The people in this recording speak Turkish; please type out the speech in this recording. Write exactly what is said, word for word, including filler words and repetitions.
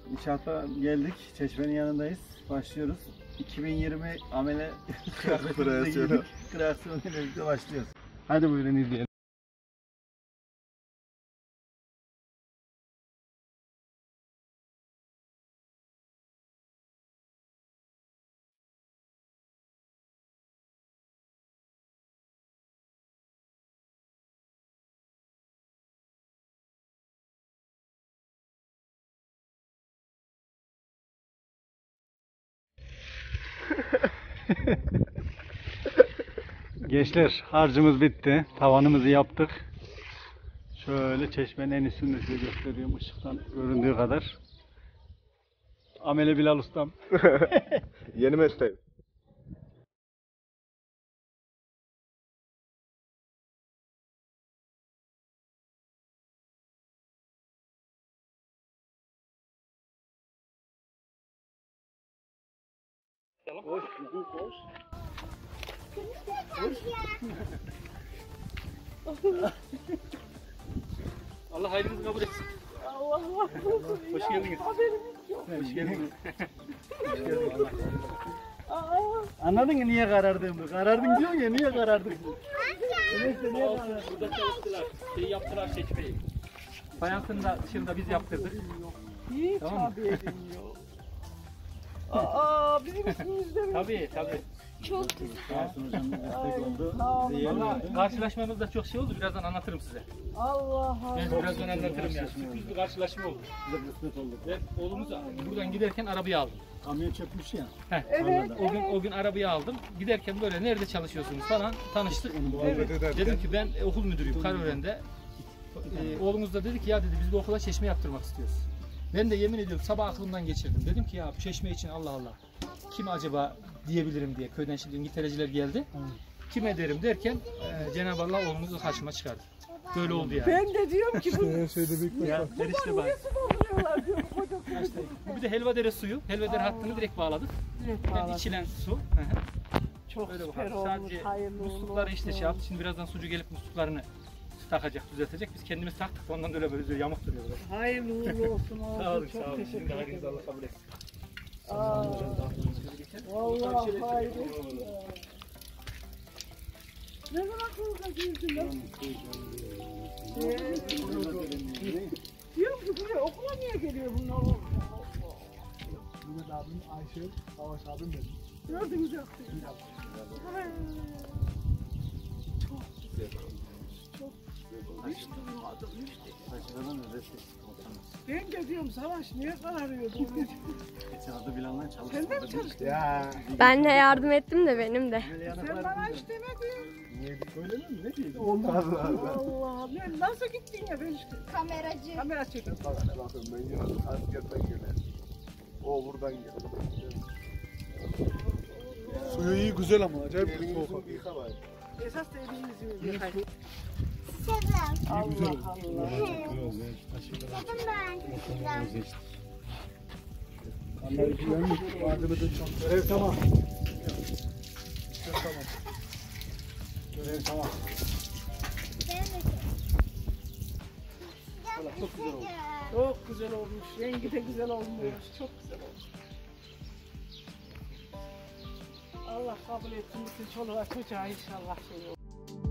İnşaata geldik. Çeşmenin yanındayız. Başlıyoruz. iki bin yirmi amele kıyafetimizle giydik. Kreasyonuyla birlikte başlıyoruz. Hadi buyurun izleyelim. Gençler, harcımız bitti. Tavanımızı yaptık. Şöyle çeşmenin en üstünde size gösteriyorum ışıktan göründüğü kadar. Amele Bilal ustam. Yeni mesleğim. Hoş, hoş, hoş. Allah hayrınızı kabul etsin. Allah Allah. Hoş geldiniz. Hoş geldiniz. Anladın mı niye karardığımı? Karardın diyor ya, niye karardın? Neyse, niye karardın? Burada çalıştılar. Şey yaptılar Çeşme'yi. Fayansını da dışında biz yaptırdık. Hiç Tamam mı? haberim yok. Aa, bizim üstümüzde mi? Tabii tabii. Çok güzel. Yasin hocam destek oldu. Sağ olun. Bize yer Valla verdi. karşılaşmamızda çok şey oldu. Birazdan anlatırım size. Allah Ben Allah. birazdan anlatırım yani. Sürpriz bir karşılaşma oldu. Bize kısmet oldu. Ben oğlumuzu buradan giderken arabayı aldım. Kamyon çökmüş ya. Heh. Evet, O gün evet. o gün arabayı aldım. Giderken böyle nerede çalışıyorsunuz falan tanıştık. Dedim ki ben okul müdürüyüm Karören'de. Ee, oğlumuz da dedi ki ya dedi biz bir okula çeşme yaptırmak istiyoruz. Ben de yemin ediyorum sabah aklımdan geçirdim. Dedim ki ya bu çeşme için Allah Allah kim acaba diyebilirim diye. Köyden şimdi İngiltereciler geldi. Kime derim derken e, Cenab-ı Allah oğlumuzu karşıma çıkardı. Böyle oldu yani. Ben de diyorum ki bu Her şeyde büyük Ya işte bak. nasıl dolduruyorlar diyorum koca koca. İşte, bu bir de Helvadere suyu. Helvadere hattını direkt bağladık. Direkt Yani bağladım. içilen su. Hı hı. Çok Öyle süper bakalım. olmuş, Sadece hayırlı muslukları olsun. işte şey yaptı. Şimdi birazdan sucu gelip musluklarını takacak, düzeltecek. Biz kendimiz taktık. Ondan da öyle böyle yamuk duruyor. Böyle. Hayırlı uğurlu olsun oğlum. Sağ olun, Çok sağ olun. teşekkür Sizin de ederim. hayrınızı Allah kabul etsin. Aa, vallahi hayırlı. Ne zaman kılıka girdin lan? Diyorum ki buraya okula niye geliyor bunlar? Mehmet abim, Ayşe, Savaş abim benim. Gördünüz yok. Çok güzel. Çok güzel. Hiç durmadım. Hiç. Saçlardan ödesin. Ben de diyorum Savaş niye kararıyor bu? Geçen adı Bilal'la çalıştı. Sen de mi çalıştın? Ya. Ben de yardım ettim de benim de. Sen bana hiç demedin. Niye öyle mi? Ne diyeyim? Allah Allah. Ben nasıl gittin ya ben işte. Kameracı. Kamera çekim. Bakın ben yine askerden gelen. O buradan geldi. Suyu iyi güzel ama acayip soğuk. Esas da elimizi yıkayın. Selam. Allah Allah. Dedim ben. Anları güvenlik. Malzeme de çok. Görev tamam. Tamam. Görev tamam. Çok güzel oldu. Çok güzel olmuş. Rengi de güzel olmuş. Çok güzel olmuş. Allah kabul etsin bütün çoluğa çocuğa inşallah şey olur.